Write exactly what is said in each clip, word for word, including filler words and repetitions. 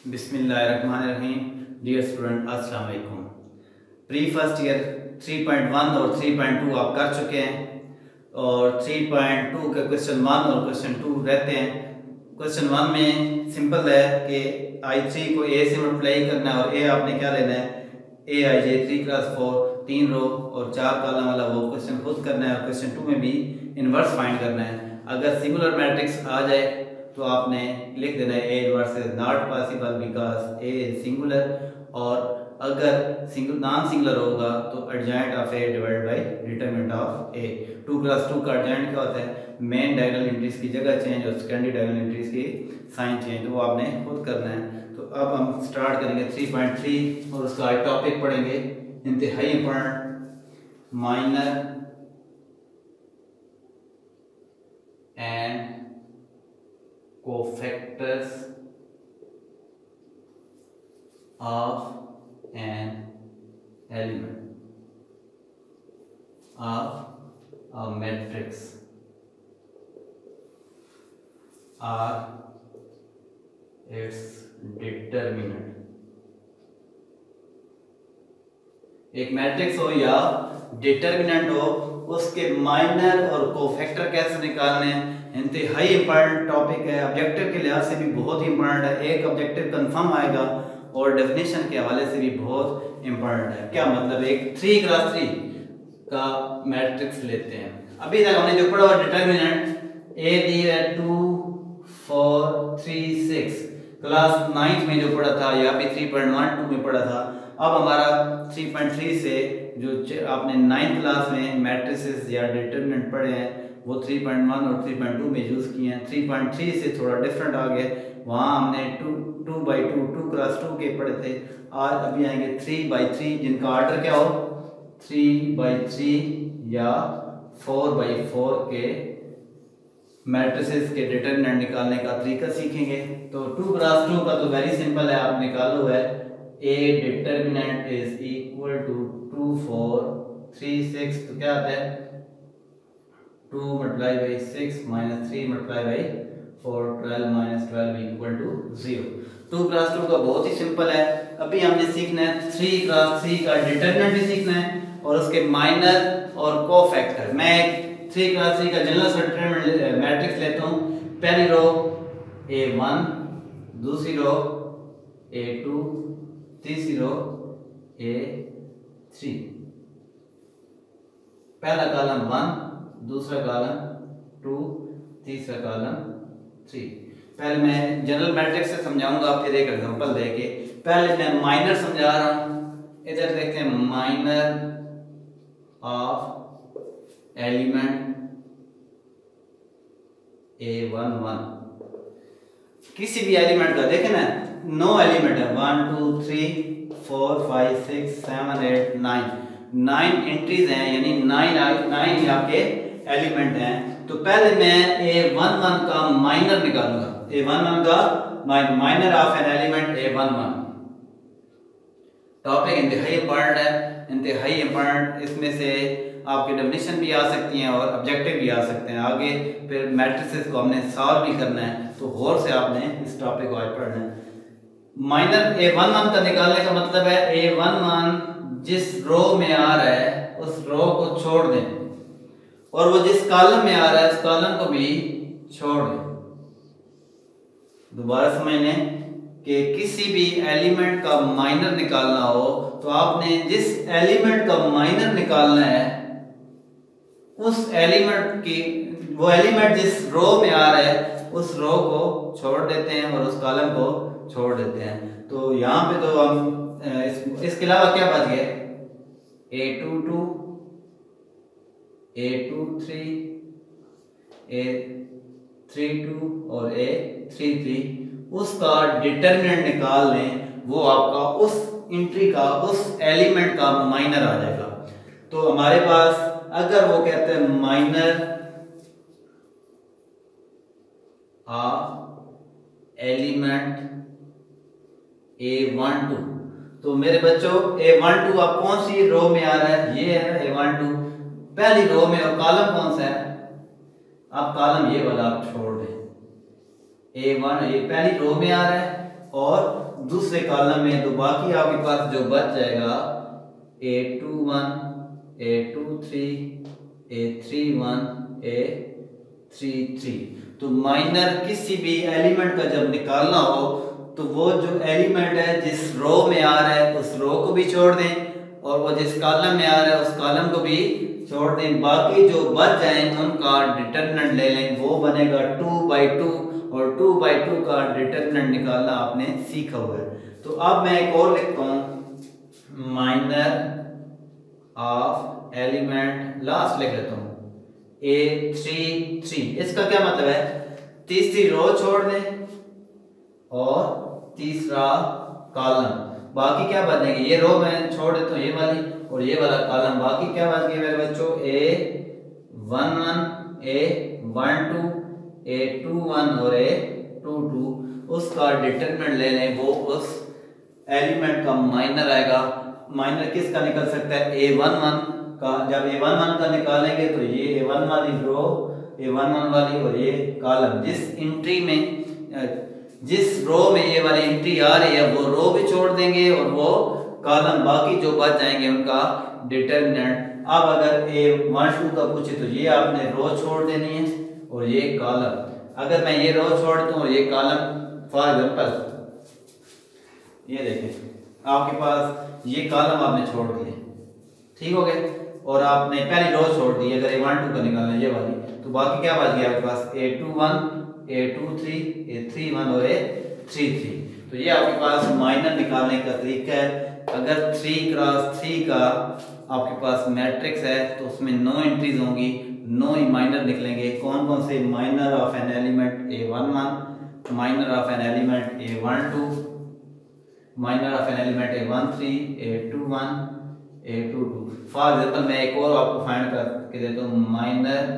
बिस्मिल्लाहिर्रहमानिर्रहीम। Dear student, अस्सलाम वालेकुम। Pre first year three point one और थ्री पॉइंट टू आप कर चुके हैं और थ्री पॉइंट टू के क्वेश्चन वन और क्वेश्चन टू रहते हैं। क्वेश्चन वन में सिंपल है कि आई थ्री को ए से मल्टीप्लाई करना है और ए आपने क्या लेना है, A I J three cross four, तीन रो और चार कॉलम वाला वो क्वेश्चन खुद करना है और क्वेश्चन टू में भी इन्वर्स फाइंड करना है। अगर सिंगुलर मैट्रिक्स आ जाए तो आपने लिख देना है A inverse is not possible because A is singular, और अगर सिंगल नॉन सिंगुलर होगा तो adjoint of A divided by determinant of A. Two cross two का एडजॉइंट क्या होता है, मेन डायगोनल एंट्रीज की जगह चेंज और सेकेंडरी डायगोनल एंट्रीज की साइन चेंज, तो वो आपने खुद करना है। तो अब हम स्टार्ट करेंगे थ्री पॉइंट थ्री और उसका एक टॉपिक पढ़ेंगे इंतहाई important, minor and cofactors of an element of a matrix are its determinant। एक मैट्रिक्स हो या डिटर्मिनेंट हो, उसके माइनर और कोफैक्टर कैसे निकालने हैं, इंतहाई इंपॉर्टेंट टॉपिक है। ऑब्जेक्टिव के लिहाज से भी बहुत ही इंपॉर्टेंट है, एक ऑब्जेक्टिव कंफर्म आएगा और डेफिनेशन के हवाले से भी बहुत इंपॉर्टेंट है। क्या मतलब, एक थ्री क्लास थ्री का मैट्रिक्स लेते हैं। अभी तक हमने जो पढ़ा हुआ डिटर्मिनेंट ए दी है two four three six, class ninth में जो पढ़ा था या भी थ्री पॉइंट वन टू में पढ़ा था। अब हमारा थ्री पॉइंट थ्री से जो आपने नाइन्थ क्लास में मैट्रिसेस या डिटर्मिनेंट पढ़े हैं वो थ्री पॉइंट वन और थ्री पॉइंट टू में यूज़ किए हैं। थ्री पॉइंट थ्री से थोड़ा डिफरेंट आ गए, वहाँ हमने two two by two two cross two के पढ़े थे। आज अभी आएंगे थ्री बाई थ्री, जिनका ऑर्डर क्या हो, थ्री बाई थ्री या फोर बाई फोर के मैट्रिसेस के डिटर्मिनेंट निकालने का तरीका सीखेंगे। तो टू क्लास टू का तो वेरी सिंपल है, आप निकालो है A determinant is equal to two four three six, तो क्या आता है two multiply by six minus three multiply by four, twelve minus twelve equal to zero. Two cross two का बहुत ही सिंपल है। अभी हमने सीखना है थ्री क्लास थ्री का डिटर्मिनेंट भी सीखना है और उसके माइनर और कोफैक्टर। मैं थ्री क्लास थ्री का जनरल डिटर्मिनेंट मैट्रिक्स लेता हूँ। पहली रो ए वन, दूसरी रो ए टू, तीसरी रो ए थ्री। पहला कॉलम वन, दूसरा कॉलम टू, तीसरा कॉलम थ्री। पहले मैं जनरल मैट्रिक्स से समझाऊंगा, फिर एक एग्जांपल देके। पहले मैं माइनर समझा रहा हूं। इधर देखते हैं minor of element A one one. किसी भी एलिमेंट का देखें ना, नो एलिमेंट है, one two three four five six seven eight nine, nine entries हैं, यानी नाइन नाइन आपके एलिमेंट हैं। तो पहले मैं ए वन वन का माइनर निकालूंगा, ए वन वन का minor of an element A one one. Topic इंतहाई इंपॉर्टेंट है, इंतहाई इंपॉर्टेंट। इसमें से आपके डेफिनेशन भी आ सकती हैं और ऑब्जेक्टिव भी आ सकते हैं। आगे फिर मैट्रिसेस को हमने सॉल्व भी करना है, तो गौर से आपने इस टॉपिक को आज पढ़ना है। माइनर ए वन वन का निकालने का मतलब है ए वन वन जिस रो में आ रहा है उस रो को छोड़ दें, और वो जिस कॉलम में आ रहा है उस कॉलम को भी छोड़ दें। दोबारा समझ लें कि किसी भी एलिमेंट का माइनर निकालना हो तो आपने जिस एलिमेंट का माइनर निकालना है उस एलिमेंट की, वो एलिमेंट जिस रो में आ रहा है उस रो को छोड़ देते हैं और उस कॉलम को छोड़ देते हैं। तो यहाँ पे तो हम इस, इसके अलावा क्या बच गए, A two two, A two three, A three two और ए थ्री थ्री। उसका डिटर्मिनेंट निकाल लें, वो आपका उस एंट्री का, उस एलिमेंट का माइनर आ जाएगा। तो हमारे पास अगर वो कहते हैं minor of element A one two, तो मेरे बच्चों ए वन टू आप कौन सी रो में आ रहा है, ये है ए वन टू पहली रो में, और कॉलम कौन सा है, आप कॉलम ये वाला आप छोड़ दें। ए वन ये पहली रो में आ रहा है और दूसरे कॉलम में, तो बाकी आपके पास जो बच जाएगा A two one, A two three, A three one, A three three. तो माइनर किसी भी एलिमेंट का जब निकालना हो तो वो जो एलिमेंट है जिस रो में आ रहा है उस रो को भी छोड़ दें और वो जिस कॉलम में आ रहा है उस कॉलम को भी छोड़ दें। बाकी जो बच जाएंगे उनका डिटरमिनेंट ले लें, वो बनेगा टू बाई टू, और टू बाई टू का डिटरमिनेंट निकालना आपने सीखा हुआ है। तो अब मैं एक और लिखता हूं, माइनर ऑफ एलिमेंट, लास्ट लिख लेता हूं ए थ्री थ्री। इसका क्या मतलब है, तीसरी रो छोड़ दें और तीसरा कॉलम, बाकी क्या बचेंगे, ये रो मैं छोड़ देता हूँ ये वाली और ये वाला कॉलम, बाकी क्या बच गया मेरे बच्चों, A one one, A one two, A two one और ए टू टू। उसका डिटरमिनेंट ले लें, वो उस एलिमेंट का माइनर आएगा। माइनर किसका निकल सकता है, ए वन वन का। जब ए वन वन का निकालेंगे तो ये ए वन वाली रो, ए वन वन वाली और ये कॉलम, जिस एंट्री में, जिस रो में ये वाली एंट्री आ रही है वो रो भी छोड़ देंगे और वो कॉलम, बाकी जो बच जाएंगे उनका डिटरमिनेंट। अब अगर ए वन टू का पूछे तो ये आपने रो छोड़ देनी है और ये कॉलम। अगर मैं ये रो छोड़ता हूँ ये कॉलम, फॉर एग्जांपल ये देखें आपके पास ये कॉलम आपने छोड़ दिए, ठीक हो गए, और आपने पहली रो छोड़ दी। अगर ए वन टू का निकालना है ये वाली, तो बाकी क्या बच गया आपके पास, A two one, A two three, A three one और ए थ्री थ्री। तो ये आपके पास माइनर निकालने का तरीका है। अगर थ्री क्रॉस थ्री का आपके पास मैट्रिक्स है तो उसमें नौ एंट्रीज होंगी, नौ ही माइनर निकलेंगे। कौन कौन से, minor of an element A one one, minor of an element A one two, minor of an element A one three, A two one, A two two. For example मैं एक और आपको find करके देता हूँ, minor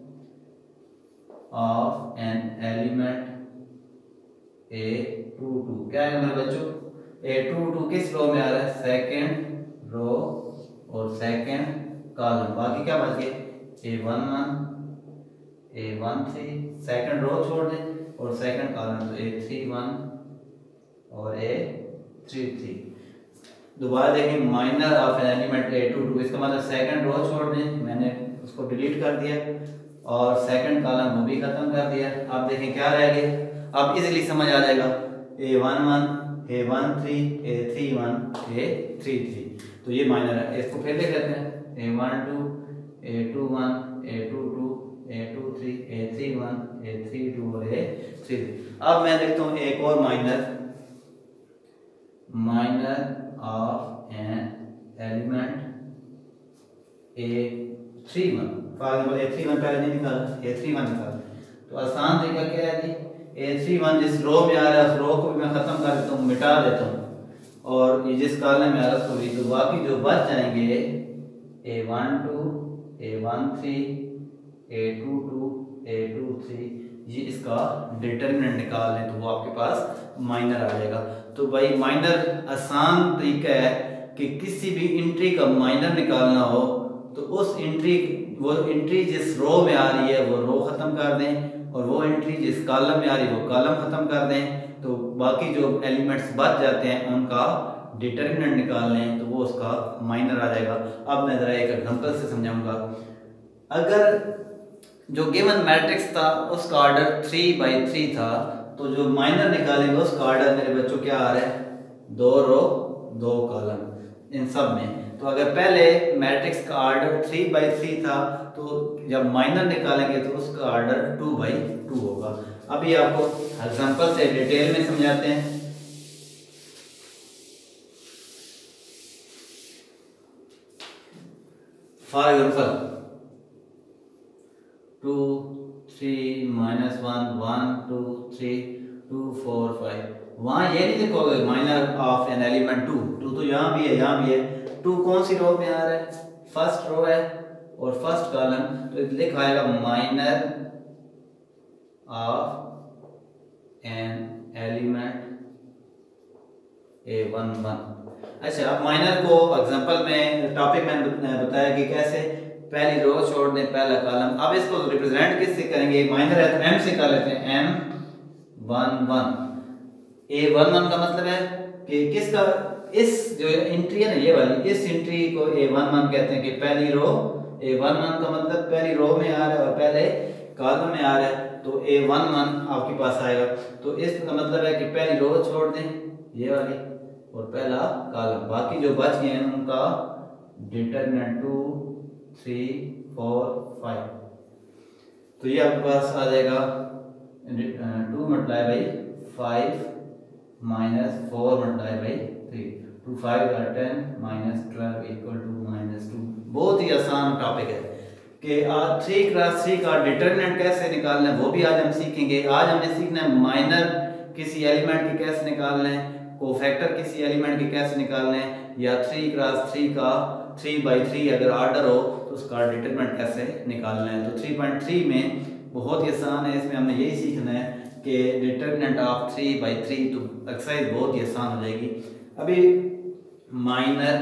of an element A two two. क्या है मेरे बच्चों, ए टू टू किस रो में आ रहा है, सेकेंड रो और सेकेंड कॉलम। बाकी क्या बच गए, A one one, A one three, second row छोड़ दें और सेकेंड कॉलम, तो ए थ्री वन और ए थ्री थ्री। दोबारा देखें, minor of an element A two two, इसका मतलब सेकेंड रो छोड़ दें, मैंने उसको डिलीट कर दिया और सेकंड कॉलम वो भी खत्म कर दिया। आप देखें क्या रह गया, अब इजीली समझ आ जाएगा, A one one, A one three, A three one, A three three. तो ये माइनर है। इसको फिर देख लेते हैं, A one two, A two one, A two two, A two three, A three one, A three two और A three three. अब मैं देखता हूँ एक और minor, minor of an element A three one. For example A three one पहले नहीं निकाला, ए थ्री वन निकाला, तो आसान तरीका क्या है जी, ए थ्री वन जिस रो में आ रहा है उस रो को भी मैं खत्म कर देता हूँ, मिटा देता हूँ, और ये जिस कॉलम में आ रहा है उसको भी, तो बाकी जो बच जाएंगे A one two, A one three, A two two, A two three, ये इसका डिटरमिनेंट निकाल लें तो वो आपके पास माइनर आ जाएगा। तो भाई माइनर आसान तरीका है कि किसी भी एंट्री का माइनर निकालना हो तो उस एंट्री, वो एंट्री जिस रो में आ रही है वो रो खत्म कर दें और वो एंट्री जिस कॉलम में आ रही है वो कॉलम खत्म कर दें, तो बाकी जो एलिमेंट्स बच जाते हैं उनका डिटरमिनेंट निकाल लें तो वो उसका माइनर आ जाएगा। अब मैं ज़रा एक एग्जांपल से समझाऊंगा। अगर जो गिवन मैट्रिक्स था उसका ऑर्डर थ्री बाई थ्री था, तो जो माइनर निकालेंगे उसका ऑर्डर मेरे बच्चों क्या आ रहा है, दो रो दो कॉलम इन सब में। तो अगर पहले मैट्रिक्स का ऑर्डर थ्री बाई थ्री था तो जब माइनर निकालेंगे तो उसका ऑर्डर टू बाई टू होगा। अभी आपको एग्जांपल से डिटेल में समझाते हैं। For example two three minus one, one two three, two four five. वहां ये नहीं लिखोगे minor of an element two, two तो यहाँ भी है यहाँ भी है। टू कौन सी रो में आ रहा है, फर्स्ट रो है और फर्स्ट कॉलम, तो लिखा आएगा minor of an element A one one. अच्छा, अब माइनर को एग्जांपल में टॉपिक में बताया कि कैसे पहली रो छोड़ दें पहला कॉलम। अब इसको रिप्रेजेंट किससे करेंगे, माइनर है तो एम से कर लेते हैं, M one one. A one one का मतलब है कि किसका, इस जो एंट्री है ना ये वाली, इस एंट्री को ए वन वन कहते हैं कि पहली रो, ए वन वन का मतलब पहली रो में आ रहा है और पहले कॉलम में आ रहा है, तो ए वन वन आपके पास आएगा। तो इसका मतलब है कि पहली रो छोड़ दें ये वाली और पहला कॉलम, बाकी जो बच गए हैं उनका determinant two three four five. तो ये आपके पास आ जाएगा two multiply by five minus four multiply by three, two five are ten minus twelve equal to minus two. बहुत ही आसान टॉपिक है कि थ्री क्रॉस थ्री का डिटरमिनेंट कैसे निकालना है वो भी आज हम सीखेंगे। आज हमने सीखना है माइनर किसी एलिमेंट के कैसे निकालना है, कोफैक्टर किसी एलिमेंट के कैसे निकालना है, या थ्री क्रॉस थ्री का थ्री बाई थ्री अगर ऑर्डर हो तो उसका डिटरमिनेंट कैसे निकालना है। तो थ्री पॉइंट थ्री में बहुत ही आसान है, इसमें हमने यही सीखना है कि determinant of three by three, तो एक्सरसाइज बहुत ही आसान हो जाएगी। अभी minor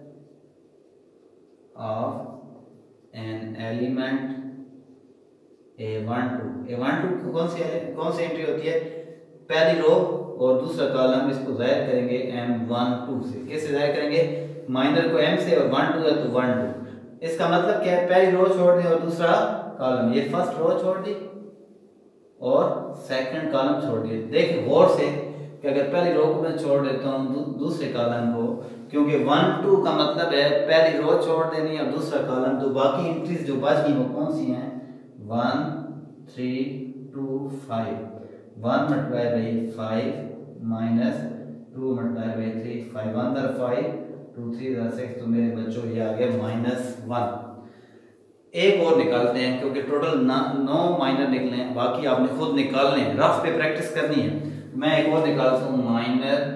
of an element A one two, A one two कौन सी कौन सी एंट्री होती है, पहली रो और दूसरा कॉलम, इसको जाहिर करेंगे एम वन टू से। कैसे जाहिर करेंगे, माइनर को एम से और वन टू है तो वन टू, इसका मतलब क्या है, पहली रो छोड़ दें और दूसरा कॉलम, ये फर्स्ट रो छोड़ दी और सेकंड कॉलम छोड़ दिए। देखिए गौर से कि अगर पहली रो को मैं छोड़ देता हूँ दू, दूसरे कॉलम को, क्योंकि वन टू का मतलब है पहली रो छोड़ देनी और दूसरा कॉलम, तो बाकी एंट्रीज जो बच गई वो कौन सी हैं, one three two five, one multiply by five minus two multiply by three, five one दर फाइव, टू थ्री दर सिक्स, तो मेरे बच्चों ये आ गया माइनस वन। एक और निकालते हैं क्योंकि टोटल नौ माइनर निकले हैं, बाकी आपने खुद निकालने हैं, रफ पे प्रैक्टिस करनी है। मैं एक और निकालता हूँ, minor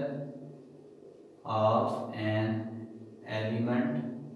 of an element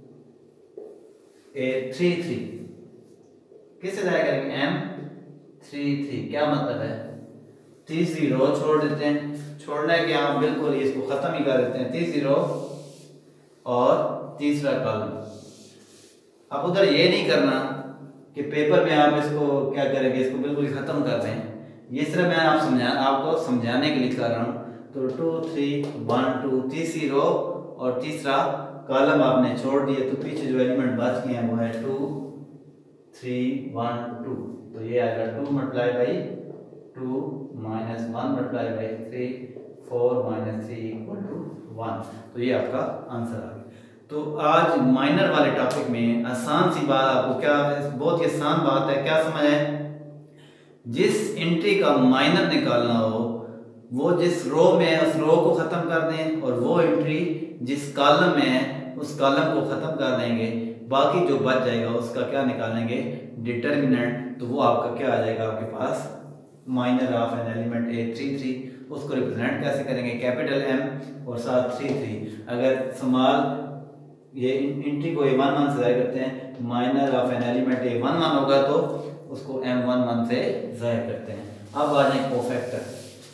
A three three, किससे जाया करेंगे, एम थ्री थ्री, क्या मतलब है, तीसरी रो छोड़ देते हैं, छोड़ना है कि आप बिल्कुल इसको खत्म ही कर देते हैं, तीसरी रो और तीसरा कॉलम। अब उधर ये नहीं करना कि पेपर में आप इसको क्या करेंगे, इसको बिल्कुल खत्म कर दें, ये सिर्फ मैं आप समझा आपको समझाने के लिए कर रहा हूँ। तो टू थ्री वन टू, तीसरी रो और तीसरा कॉलम आपने छोड़ दिए, तो पीछे जो एलिमेंट बच गए हैं वो है टू थ्री वन टू, तो ये आएगा two multiply by two minus one multiply by three, four minus three equal to one. तो ये आपका आंसर आ गया। तो आज माइनर वाले टॉपिक में आसान सी बात आपको, क्या बहुत ही आसान बात है, क्या समझ है, जिस एंट्री का माइनर निकालना हो वो जिस रो में है उस रो को ख़त्म कर दें, और वो एंट्री जिस कॉलम में है उस कॉलम को ख़त्म कर देंगे, बाकी जो बच जाएगा उसका क्या निकालेंगे, डिटरमिनेंट। तो वो आपका क्या आ जाएगा आपके पास, minor of an element A three three, उसको रिप्रेजेंट कैसे करेंगे, कैपिटल एम और साथ थ्री थ्री। अगर स्मॉल ये एंट्री को ए वन वन से जाहिर करते हैं, minor of an element A one one होगा तो उसको एम वन वन से जाहिर करते हैं। अब आ जाए cofactor.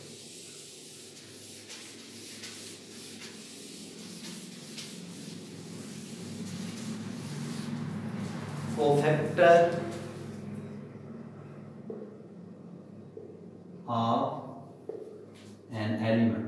Cofactor of an element,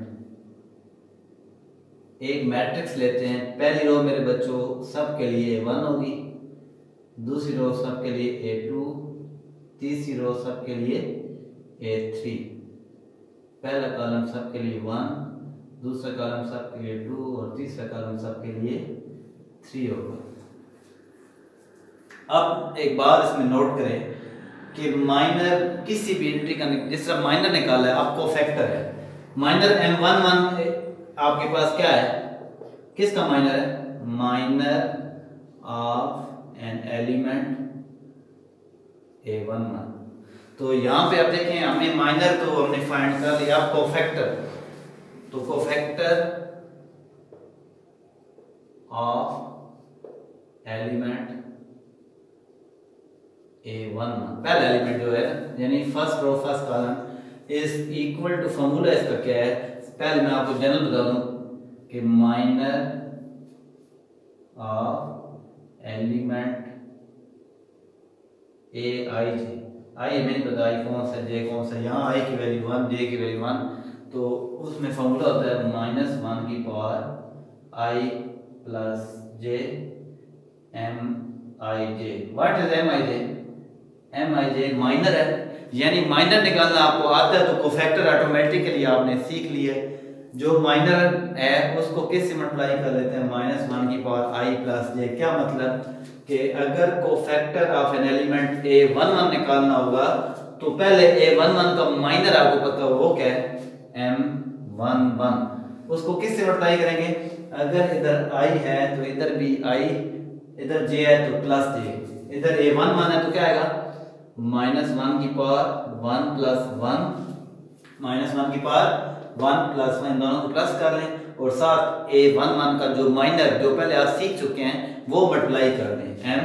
एक मैट्रिक्स लेते हैं, पहली रो मेरे बच्चों सब के लिए ए वन होगी, दूसरी रो सब के लिए ए टू, तीसरी रो सब के लिए ए थ्री, पहला कॉलम सब के लिए वन, दूसरा कॉलम सब के लिए टू और तीसरा कॉलम सब के लिए थ्री होगा। अब एक बात इसमें नोट करें कि माइनर किसी भी एंट्री का, जिस तरह माइनर निकाला है आपको फैक्टर है, माइनर एम वन वन आपके पास क्या है, किसका माइनर है, minor of an element A one one. तो यहाँ पे आप देखें हमने माइनर तो हमने फाइंड कर लिया, कोफैक्टर, तो cofactor of element A one one, पहला एलिमेंट जो है यानी first row first column is equal to, formula इसका क्या है, पहले मैं आपको जनरल बता दूं कि minor of element A I J, I मैंने बताया कौन सा, जे कौन सा, यहाँ आई की वैल्यू वन, जे की वैल्यू वन, तो उसमें फॉर्मूला होता है माइनस वन की power I plus J M I J. What is M I J? M I J minor है, यानी माइनर निकालना आपको आता है तो कोफैक्टर ऑटोमेटिकली आपने सीख लिया। जो माइनर है उसको किससे मल्टीप्लाई कर लेते हैं? माइनस वन की पावर आई प्लस जे। क्या मतलब कि अगर cofactor of an element A one one निकालना होगा तो पहले ए वन वन का माइनर आपको पता हो वो क्या है? M one one. उसको किससे मल्टीप्लाई करेंगे? अगर इधर आई है तो इधर भी आई, इधर जे है तो प्लस जे, इधर ए वन वन है तो क्या आएगा? माइनस वन की power one plus one, minus one की पावर वन प्लस वन, दोनों को प्लस कर लें और साथ ए वन वन का जो माइनर जो पहले आप सीख चुके हैं वो मल्टीप्लाई कर दें, एम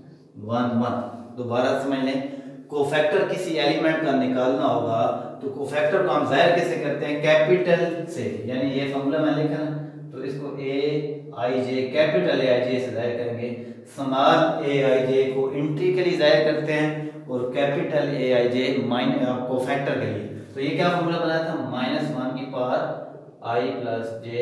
वन वन। दोबारा समझ लें, कोफैक्टर किसी एलिमेंट का निकालना होगा तो कोफैक्टर को हम जाहिर कैसे करते हैं? कैपिटल से, यानी ये फॉर्मूला मैं लिखा ना, तो इसको ए I J capital A I जे से जाहिर करेंगे। स्मॉल ए आई जे को इंट्रिकली जाहिर करते हैं और कैपिटल ए आई जे माइन कोफैक्टर के लिए। तो ये क्या फॉर्मूला बनाया था? माइनस वन की पावर आई प्लस जे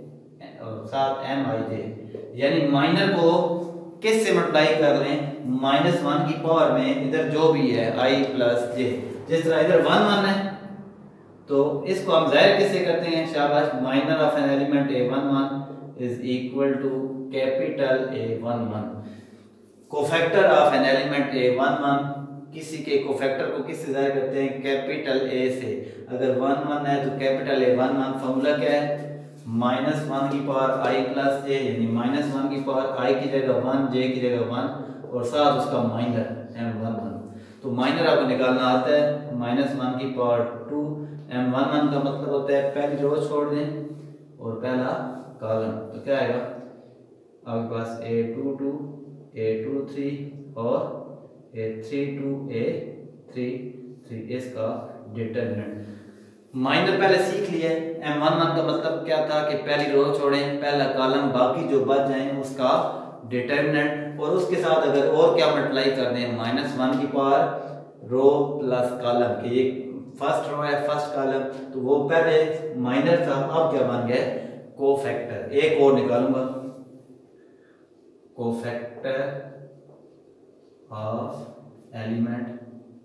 और साथ एम आई जे, यानी माइनर को किस से मल्टीप्लाई कर लें? माइनस वन की पावर में इधर जो भी है आई प्लस जे, जिस तरह इधर वन वन है तो इसको हम जाहिर किससे करते हैं? शाबाश, minor of an element A one one is equal to capital A one one. Cofactor of an element A one one, किसी के कोफैक्टर को किससे जाहिर करते हैं? कैपिटल ए से। अगर वन वन है तो capital A one one. Formula क्या है? माइनस वन की पावर आई प्लस जे, यानी माइनस वन की पावर आई की जगह वन, जे की जगह वन और साथ उसका माइनर एम वन वन। तो माइनर आपको निकालना आता है माइनस वन की power two, M one one का मतलब होता है पहली रो छोड़ दें और पहला कॉलम, तो क्या आएगा आपके पास? A two two, A two three और A three two, A three three, इसका डिटरमिनेंट। माइनर पहले सीख लिया। एम वन वन का मतलब क्या था कि पहली रो छोड़ें पहला कॉलम, बाकी जो बच जाए उसका डिटरमिनेंट, और उसके साथ अगर और क्या मल्टीप्लाई कर दें? माइनस वन की पावर रो प्लस कॉलम की। एक फर्स्ट रो है फर्स्ट कॉलम, तो वो पहले माइनर था, अब क्या बन गया? कोफैक्टर। एक और निकालूंगा, cofactor of element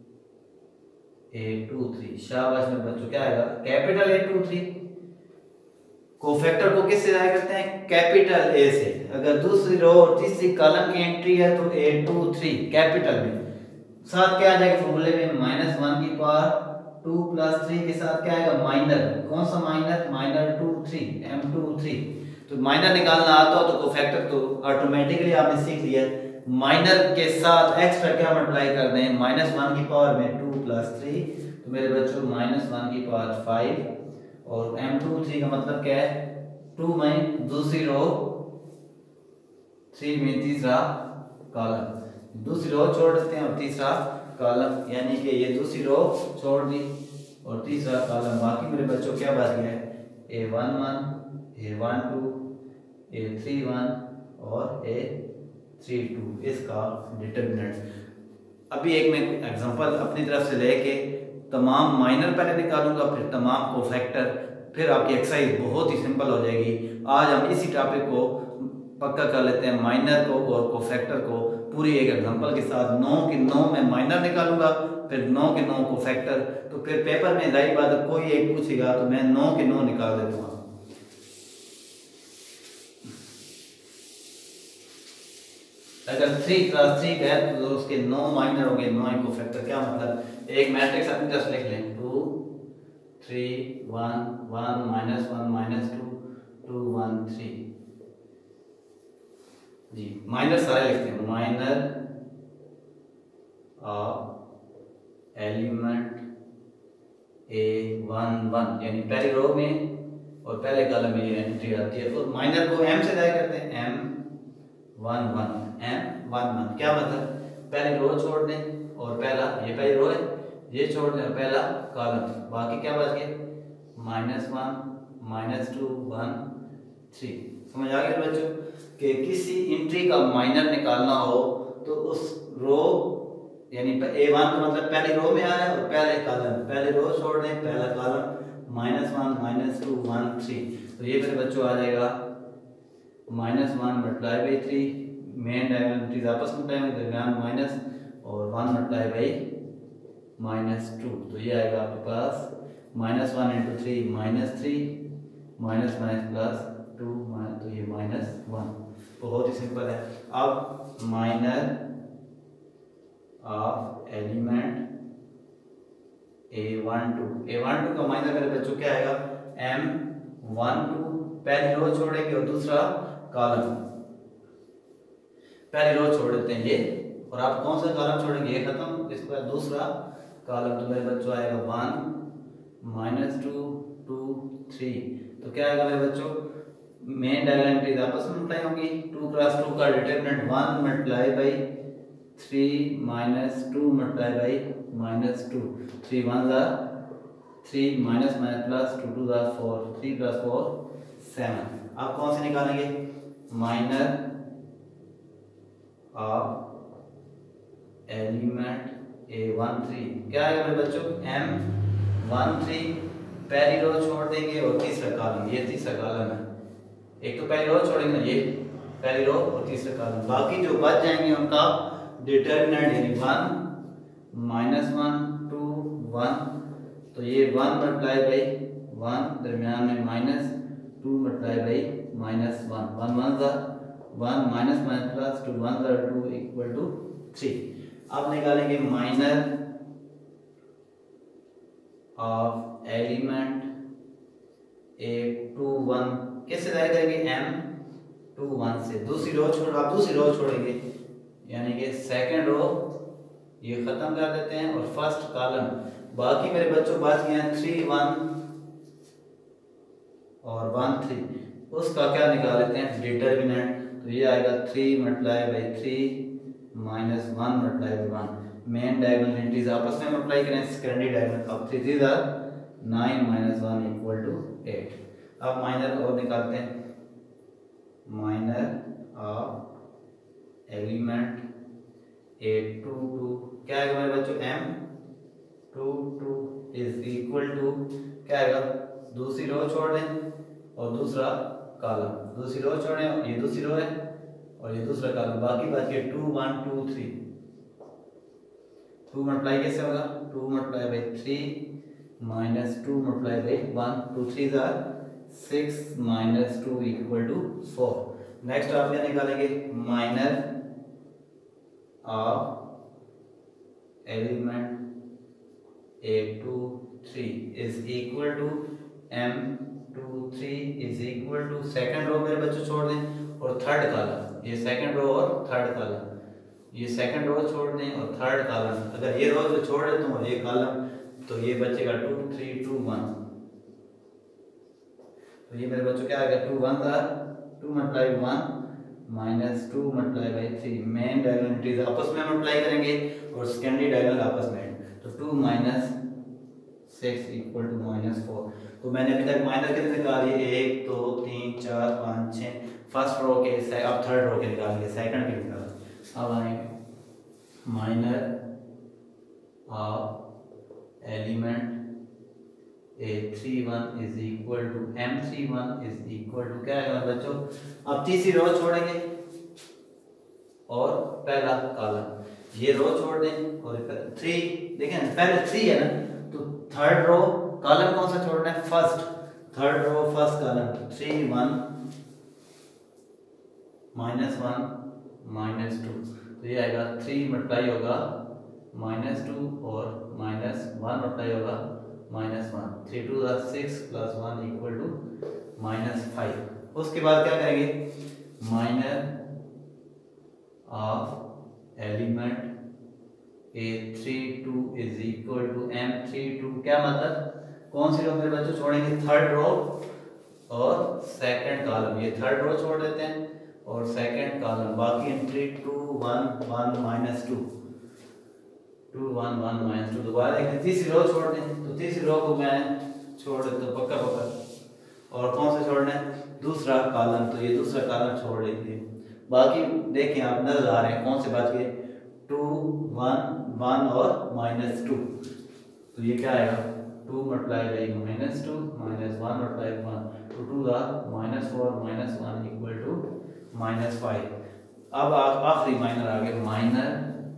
A two three. शाबाश मेरे बच्चों, क्या आएगा? Capital A two three. Cofactor को किससे जाहिर करते हैं? कैपिटल ए से। अगर दूसरी रो और तीसरी कॉलम की एंट्री है तो ए टू थ्री कैपिटल में, साथ क्या आ जाएगा फॉर्मूले में? माइनस वन की पावर टू प्लस थ्री के साथ क्या आएगा? माइनर। कौन सा minor? Minor two three, M two three. तो माइनर निकालना आता हो तो कोफैक्टर तो ऑटोमेटिकली आपने सीख लिया। माइनर के साथ एक्स्ट्रा क्या मल्टीप्लाई कर दें? माइनस वन की पावर में टू प्लस थ्री, तो मेरे बच्चों माइनस वन की पावर फाइव और एम टू थ्री का मतलब क्या है? टू में दूसरी रो, थ्री में तीसरा कॉलम। दूसरी रो छोड़ देते हैं और तीसरा कॉलम, यानी कि ये दूसरी रो छोड़ दी और तीसरा कॉलम। बाकी मेरे बच्चों क्या बच गया? A one one, A one two, A three one और ए थ्री टू, इसका डिटरमिनेंट। अभी एक मैं एग्जांपल अपनी तरफ से लेके तमाम माइनर पहले निकालूंगा, फिर तमाम कोफैक्टर, फिर आपकी एक्सरसाइज बहुत ही सिंपल हो जाएगी। आज हम इसी टॉपिक को पक्का कर लेते हैं, माइनर को और कोफैक्टर को पूरी एक एग्जांपल के साथ। नौ के नौ में माइनर निकालूंगा, फिर नौ के नौ कोफैक्टर। तो फिर पेपर में जाहिर बात है कोई एक पूछेगा तो मैं नौ के नौ निकाल देता हूँ। अगर थ्री क्रॉस थ्री है तो उसके नौ माइनर होंगे, नौ कोफैक्टर। क्या मतलब? एक मैट्रिक्स अपनी तरफ लिख लें, two three one one minus one minus two two one three. जी माइनर सारे लिखते हैं। Minor of element A one one, यानी पहली रो में और पहले कॉलम में ये एंट्री आती है। तो माइनर को एम से जाहिर करते हैं, M one one, M one one. क्या मतलब? पहली रो छोड़ दें और पहला, ये पहली रो है, ये छोड़ दें और पहला कॉलम, बाकी क्या बच गया? Minus one minus two one three. समझ आ गया बच्चों कि किसी एंट्री का माइनर निकालना हो तो उस रो, यानी ए वन का मतलब पहली रो में आ रहा है और पहले कॉलम, पहले रो छोड़ दें पहला column, minus one minus two one three, तो ये मेरे बच्चों आ जाएगा minus one multiply by three, main diagonal आपस में मल्टीप्लाई होंगे, दरमियान माइनस और one multiply by minus two, तो ये आएगा आपके पास minus one into three minus three, minus minus plus two, तो ये माइनस वन। बहुत ही सिंपल है। अब minor of element A one two, A one two का माइनर मेरे बच्चों क्या आएगा, एम वन टू, पहली रो छोड़ेंगे और दूसरा कॉलम, पहली रो छोड़ देते हैं ये, और आप कौन सा कॉलम छोड़ेंगे, ये खत्म, इसके बाद दूसरा कॉलम, तो मेरे बच्चों आएगा one minus two two three, तो क्या आएगा मेरे बच्चों, मेन डायगोनल एंट्रीज आपस में मल्टीप्लाई होंगी, टू क्रॉस टू का determinant one multiply by three minus two multiply by minus two, three one ज़ा three minus minus plus two two ज़ा four, three plus four seven. आप कौन से निकालेंगे, minor of element A one three, क्या आएगा मेरे बच्चों, एम वन थ्री, पहली रो छोड़ देंगे और तीसरा कॉलम, ये तीसरा कॉलम है, एक तो पहली रो छोड़ेंगे, ये पहली रो और तीसरा कॉलम, बाकी जो बच जाएंगे उनका डिटरमिनेंट यानी one minus one two one, तो ये वन मल्टीप्लाई बाई वन, दरमियान में minus two multiply by minus one, one one ज़ा one minus minus plus two, one ज़ा टू इक्वल टू थ्री। अब निकालेंगे minor of element A two one, कैसे जाहिर करेंगे, एम टू वन से, दूसरी रो छोड़, आप दूसरी रो छोड़ेंगे यानी कि सेकंड रो ये खत्म कर देते हैं और फर्स्ट कॉलम, बाकी मेरे बच्चों बच गए हैं थ्री वन और वन थ्री, उसका क्या निकाल लेते हैं डिटरमिनेंट, तो ये आएगा three multiply by three minus one multiply by one, main diagonal entries आपस में मल्टीप्लाई करें, सेकेंडरी डायगोनल, अब थ्री थ्री ज़ा nine minus one equal to eight. अब माइनर और निकालते हैं, minor of element A two two, क्या आएगा मेरे बच्चों, M two two is equal to, क्या आएगा, दूसरी रो छोड़ दें और दूसरा कॉलम, दूसरी रो छोड़ें, ये दूसरी रो है और ये दूसरा कॉलम, बाकी बाकी है two one two three, two multiply कैसे होगा, two multiply by three minus two multiply by one, two three ज़ा six minus two equal to four. Next आप क्या निकालेंगे, minor of element A two three is equal to M two three is equal to, second row मेरे बच्चों छोड़ दें और third column, ये सेकंड रो और थर्ड कॉलम, ये सेकंड रो छोड़ दें और थर्ड कॉलम, अगर ये रो जो छोड़ देता हूँ ये कॉलम, तो ये बचेगा टू थ्री टू वन, तो ये मेरे बच्चों क्या आ गया, टू वन था two multiply one minus two multiply by three, main diagonal entries आपस में मल्टीप्लाई करेंगे और सेकेंडरी डायगोनल आपस में, तो two minus six equal to minus four. तो मैंने अभी तक माइनर कितने निकाल लिए, एक दो तीन चार पाँच छः, फर्स्ट रो के, अब थर्ड रो के निकाल लिए, सेकंड के निकाल। अब आएंगे minor of element A three one is equal to M three one is equal to, क्या है बच्चों, अब तीसरी रो छोड़ेंगे और पहला कॉलम, ये रो छोड़ दें और थ्री, देखें पहले थ्री है ना, तो थर्ड रो कॉलम कौन सा छोड़ना है, first, third row first column, three one minus one minus two, तो ये आएगा थ्री मल्टीप्लाई होगा माइनस टू और माइनस वन मल्टीप्लाई होगा माइनस वन, थ्री टू ज़ा six plus one equal to minus five. उसके बाद क्या करेंगे, minor of element A three two is equal to M three two, क्या मतलब कौन सी रो मेरे बच्चों छोड़ेंगे, थर्ड रो और सेकंड कॉलम, ये थर्ड रो छोड़ देते हैं और सेकंड कॉलम, बाकी entry two one one minus two, two one one minus two, दोबारा एक तीसरी रो छोड़ दें, तो तीसरी रो को मैं छोड़ देता हूँ पक्का पक्का, और कौन सा छोड़ना है, दूसरा कॉलम, तो ये दूसरा कॉलम छोड़ देते हैं, बाकी देखें आप नजर आ रहे हैं कौन से बच गए, टू वन वन और माइनस टू, तो ये क्या आएगा two multiply by minus two minus one multiply one two two द minus four minus one equal to minus five. अब आखिरी माइनर आ गया, minor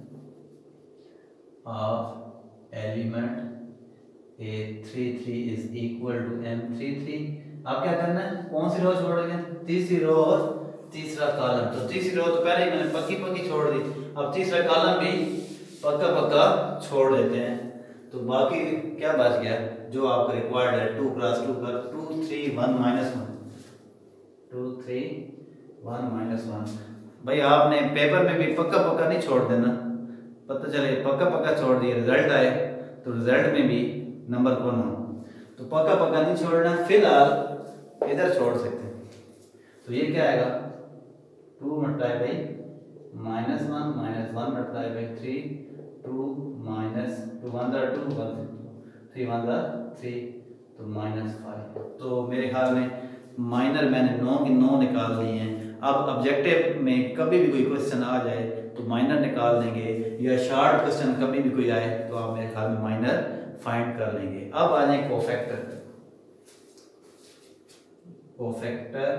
of element A three three is equal to M three three. अब क्या करना है, कौन सी रो छोड़ेंगे, तीसरी रो और तीसरा कॉलम। तो तीसरी रो तो पहले ही मैंने पक्की पक्की छोड़ दी, अब तीसरा कॉलम भी पक्का पक्का छोड़ देते हैं। तो बाकी क्या बच गया, जो आपका रिक्वायर्ड है टू प्लस टू का two three one minus one, two three one minus one. भाई आपने पेपर में भी पक्का पक्का नहीं छोड़ देना, पता चले पक्का पक्का छोड़ दिए रिजल्ट आए तो रिजल्ट में भी नंबर कौन हो, तो पक्का पक्का नहीं छोड़ना, फिलहाल इधर छोड़ सकते हैं। तो ये क्या आएगा, two multiply by minus one minus one multiply by three, two minus two one दा टू वन थ्री वन दा थ्री, तो माइनस फाइव। तो मेरे ख्याल में माइनर मैंने नौ की नौ निकाल लिए हैं। अब ऑब्जेक्टिव में कभी भी कोई क्वेश्चन आ जाए तो माइनर निकाल लेंगे, या शार्ट क्वेश्चन कभी भी कोई आए तो आप मेरे ख्याल में माइनर फाइंड कर लेंगे। अब आ जाए cofactor, cofactor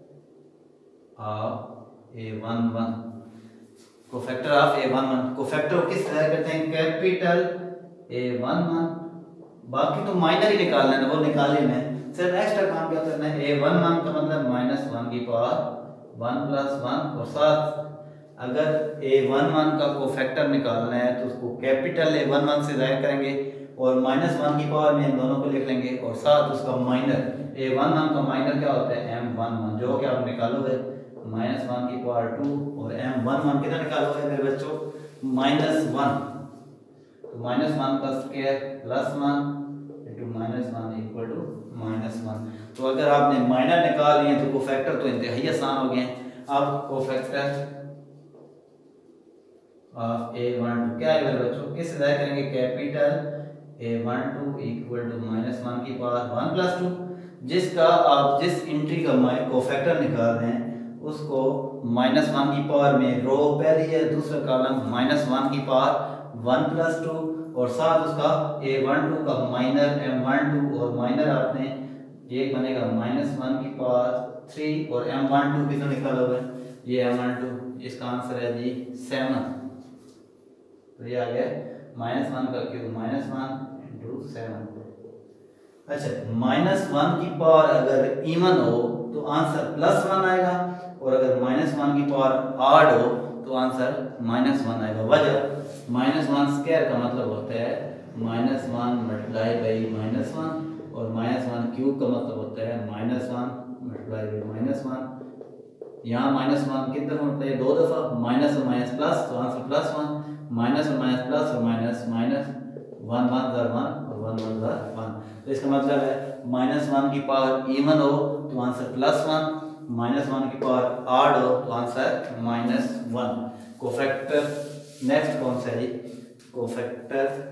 of A one one, cofactor of A one one. Cofactor किस तरह करते हैं, कैपिटल ए वन वन, बाकी तो माइनर ही निकालना है, वो निकाल ही में सिर्फ एक्स्ट्रा काम क्या करना है, ए वन वन का मतलब माइनस वन की पावर वन प्लस वन, और साथ अगर ए वन वन का कोफैक्टर निकालना है तो उसको कैपिटल ए वन वन से जाहिर करेंगे और माइनस वन की पावर में इन दोनों को लिख लेंगे, और साथ उसका माइनर ए वन वन का माइनर क्या होता है, एम वन वन, जो कि आप निकालोगे माइनस वन की पावर टू, और एम वन वन कितना निकालोगे मेरे बच्चों, माइनस वन, तो माइनस वन का square plus one into minus one equal to minus one. तो अगर आपने माइनर निकाल लिए तो कोफैक्टर तो इंतहाई आसान हो गए। अब cofactor of A one two क्या है मेरे बच्चों, किस तरह करेंगे, capital A one two equal to minus one की पावर वन प्लस टू, जिसका आप जिस इंट्री का कोफैक्टर निकाल रहे हैं उसको माइनस वन की पावर में रो पहली है, दूसरा कॉलम माइनस वन की पावर वन प्लस टू, और साथ उसका ए वन टू का माइनर एम वन टू, और माइनर आपने एक बनेगा माइनस वन की पावर थ्री, और एम वन टू कितना निकालोगे, ये एम वन टू, इसका आंसर है जी सेवन। तो ये आ गया माइनस वन का cube minus one into seven. अच्छा, माइनस वन की पावर अगर इवन हो तो आंसर प्लस वन आएगा, और अगर माइनस वन की पावर आड हो तो आंसर माइनस वन आएगा। वजह माइनस वन स्क्वायर का मतलब होता है minus one multiply by minus one, और माइनस वन क्यूब का मतलब होता है minus one multiply by minus one. यहाँ माइनस वन कितने होता है, दो दफा, माइनस और माइनस प्लस, तो आंसर प्लस वन, माइनस और माइनस प्लस और माइनस माइनस, वन वन दर वन और वन वन दर वन। तो इसका मतलब है माइनस वन की पावर इवन हो तो answer plus one, minus one की पावर आड हो तो answer minus one. Cofactor next कौन सा है, cofactor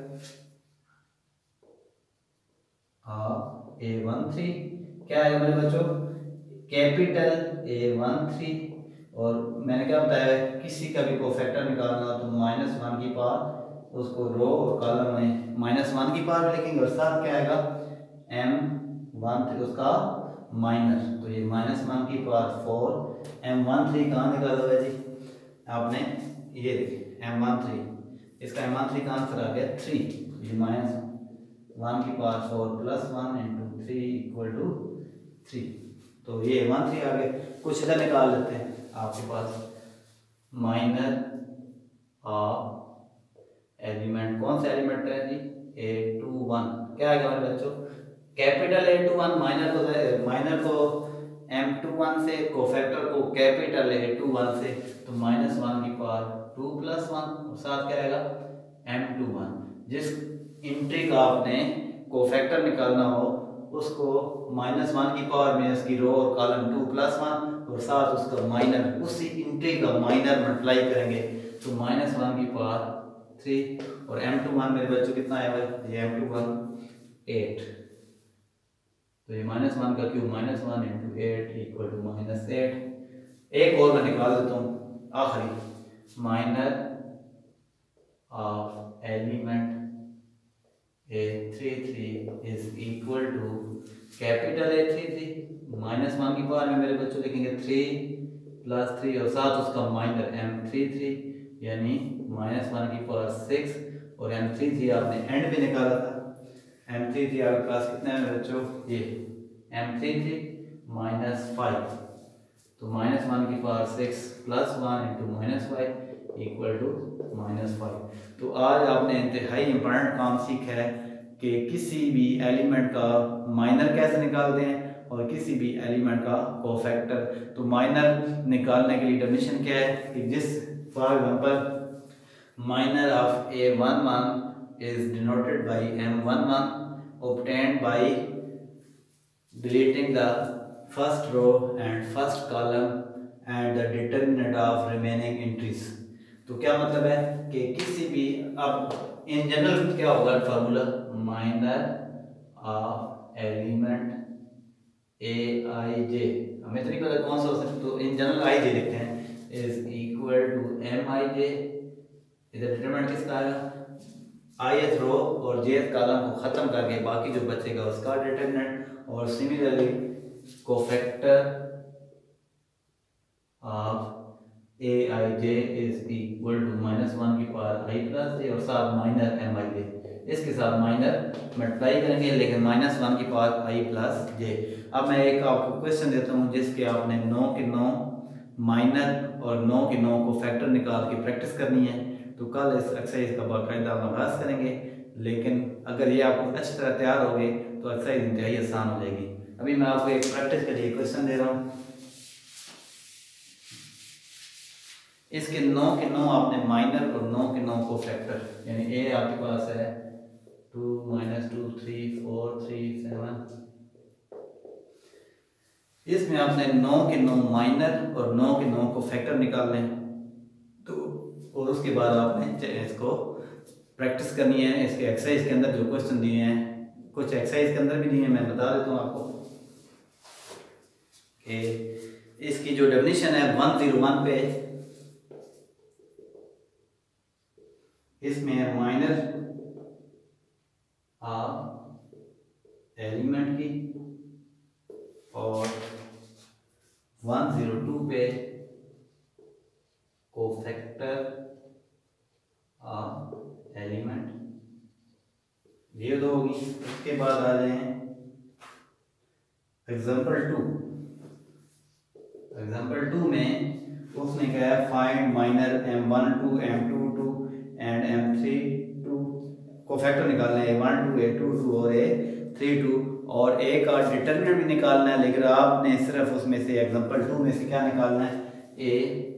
of A one three क्या है मेरे बच्चों, कैपिटल ए वन थ्री, और मैंने क्या बताया किसी का भी कोफैक्टर निकालना तो माइनस वन की पावर उसको रो और कॉलम में माइनस वन की पावर लिखेंगे, और साथ क्या आएगा एम वन थ्री उसका माइनस, तो ये माइनस वन की power four, M one three कहाँ निकालोगे जी, आपने ये देखिए एम वन थ्री, इसका एम वन थ्री का आंसर आ गया थ्री, ये माइनस वन की power four plus one into three equal to three. तो ये वन थ्री आ गए। कुछ इधर निकाल लेते हैं आपके पास, माइनर ऑफ एलिमेंट, कौन सा एलिमेंट है जी, ए टू वन, क्या आएगा हमारे बच्चों, capital A two one, minor को माइनर को एम टू वन से, कोफैक्टर को कैपिटल ए टू वन से, तो माइनस वन की पावर टू प्लस वन, और साथ क्या आएगा एम टू वन। जिस इंट्री का आपने कोफैक्टर निकालना हो उसको माइनस वन की पावर में इसकी रो और कॉलम टू प्लस वन, और साथ उसका माइनर, उसी इंट्री का माइनर मल्टीप्लाई करेंगे तो माइनस वन की पावर थ्री, और एम टू वन मेरे बच्चों कितना आया भाई, ये एम टू वन एट, तो ये माइनस वन का cube minus one into eight equal to minus eight. एक और मैं निकाल देता हूँ आखिरी, minor of element A three three is equal to capital A three three minus one की पावर में मेरे बच्चों लिखेंगे थ्री प्लस थ्री और साथ उसका माइनर एम थ्री थ्री यानी माइनस वन की पावर सिक्स और एम थ्री थ्री आपने एंड पे निकाला था। एम थ्री थ्री आपके पास कितना है मेरे बच्चों, ये M three three minus five, तो माइनस वन की power six plus one into minus five equal to minus five. तो आज आपने इंतहाई इंपॉर्टेंट काम सीखा है कि किसी भी एलिमेंट का माइनर कैसे निकालते हैं और किसी भी एलिमेंट का कोफैक्टर। तो माइनर निकालने के लिए डेफिनेशन क्या है कि जिस for example minor of A one one is denoted by M one one obtained by deleting the first row and first column and the determinant of remaining entries। तो क्या मतलब है कि किसी भी, अब इन जनरल क्या होगा formula, minor of element A I J, हमें तो नहीं पता कौन सा हो सकता, तो इन जनरल आई जे लिखते हैं, is equal to M I J. इधर डिटरमिनेंट किसका आएगा, आईएथ रो और जेथ कॉलम को खत्म करके बाकी जो बचेगा उसका डिटरमिनेंट। और similarly cofactor of A I J is equal to minus one की पावर आई प्लस जे और साथ माइनर एम आई जे, इसके साथ माइनर मल्टीप्लाई करेंगे लेकिन माइनस वन की पावर आई प्लस जे। अब मैं एक आपको क्वेश्चन देता हूँ जिसके आपने नौ के नौ माइनर और नौ के नौ को फैक्टर निकाल के प्रैक्टिस करनी है। तो कल इस एक्सरसाइज का बाकायदा हम आगाज करेंगे, लेकिन अगर ये आपको अच्छी तरह तैयार हो गए तो एक्सरसाइज इंतहाई आसान हो जाएगी। अभी मैं आपको एक प्रैक्टिस के लिए क्वेश्चन दे रहा हूँ, इसके नौ के नौ आपने माइनर और नौ के नौ को फैक्टर, यानी ए आपके पास है two minus two three four three seven, इसमें आपने नौ के नौ माइनर और नौ के नौ को फैक्टर निकालने हैं। तो और उसके बाद आपने इसको प्रैक्टिस करनी है। इसके एक्सरसाइज के अंदर जो क्वेश्चन दिए हैं, कुछ एक्सरसाइज के अंदर भी दिए हैं, मैं बता देता हूँ आपको कि इसकी जो डेफिनेशन है वन जीरो वन पे, इसमें है माइनर ऑफ एलिमेंट की, और वन जीरो टू पे कोफैक्टर ऑफ एलिमेंट, ये दो होगी। उसके बाद आ जाए एग्जाम्पल टू। एग्जाम्पल टू में उसने कहा है find minor M one two M two two and M three two, cofactor निकालना है A one two A two two और ए थ्री टू, और ए का डिटरमिनेंट भी निकालना है, लेकिन आपने सिर्फ उसमें से एग्जाम्पल टू में से क्या निकालना है, ए